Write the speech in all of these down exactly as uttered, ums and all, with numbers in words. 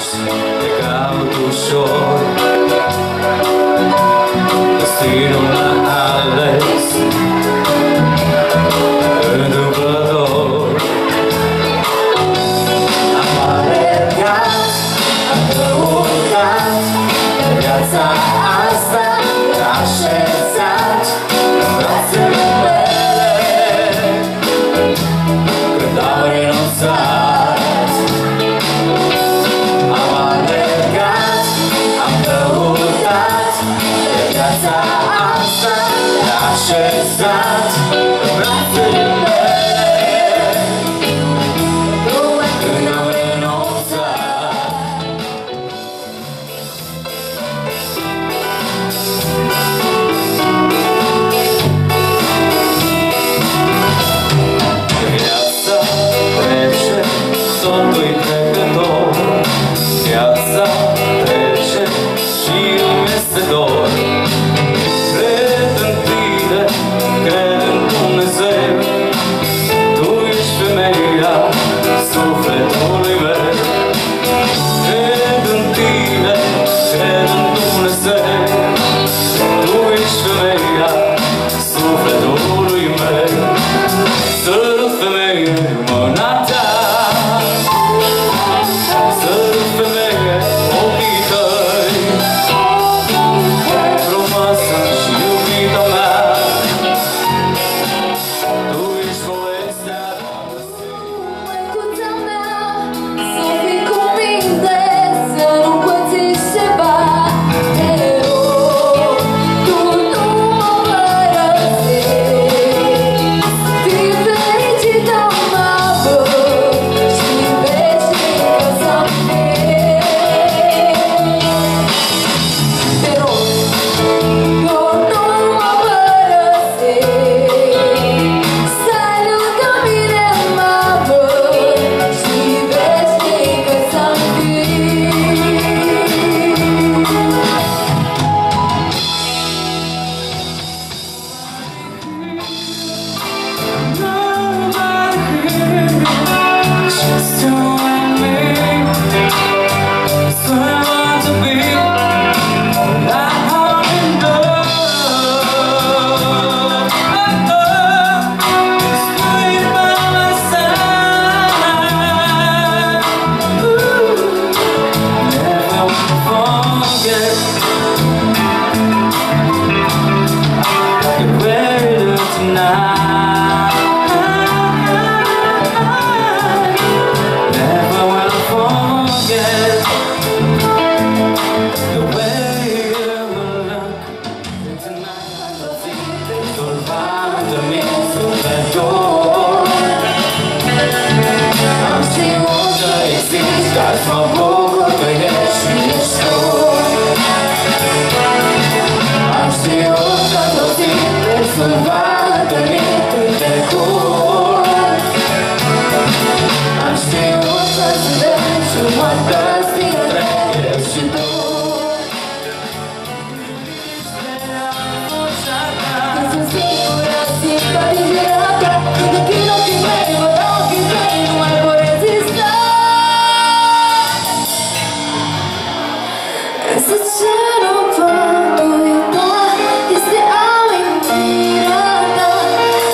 te caut ușor. Destinul l-a ales întâmplător. Am alergat, am căutat viața asta, așezat în brațele mele când am renunțat. Am alergat, am căutat viața asta, așezat în brațele mele când am renunțat. Viața trece, totul-i trecător. Viața trece și îmi este dor. Cred în tine, cred în Dumnezeu. Tu ești femeia sufletului meu. Cred în tine, cred în Dumnezeu. Tu ești femeia sufletului meu. Sărut femeie mâna ta, sărut femeie ochii tăi, frumoasă și iubita mea. Tu ești povestea dragostei. Măicuța mea, să fii cu minte, să nu pățești ceva. Te rog, tu nu mă părăsești. Fii fericită, mamă, și veșnică să-mi fii. Te rog, tu nu mă părăsești. Stai lângă mine, mamă, și veșnică să-mi fii. Just you and me, so I want to be like I'm in love. Just wait by my side. Ooh, never will forget the way you do tonight. Never will forget the way you look tonight. Turbando-mi sufletul. Am știut că existi, dar mă bucur că ești și ești tu. Am știut că tot timpul sunt vantă-mi cântecul. Am știut că suntem jumătăți dintre eu și tu. Când sunt singură, simt atingerea ta. Când închid ochii mei, văd ochii tăi, nu mai pot rezista. Însă ce nu pot uita este amintirea ta.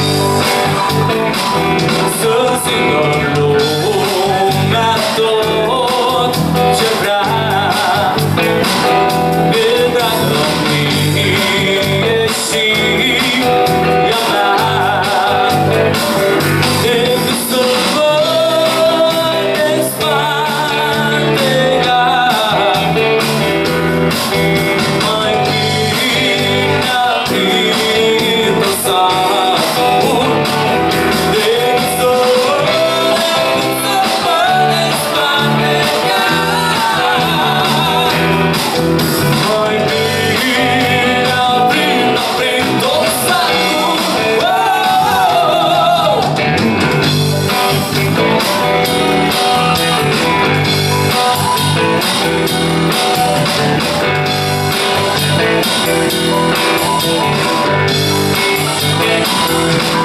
să simtă lumea tot ce vrea. E dragă mie și ea mea, decât să văd de spate ea. Mai bine ar fi lăsat-o decât să văd, decât să văd de spate ea. Mai bine ar fi, ar fi lăsat-o. Oh,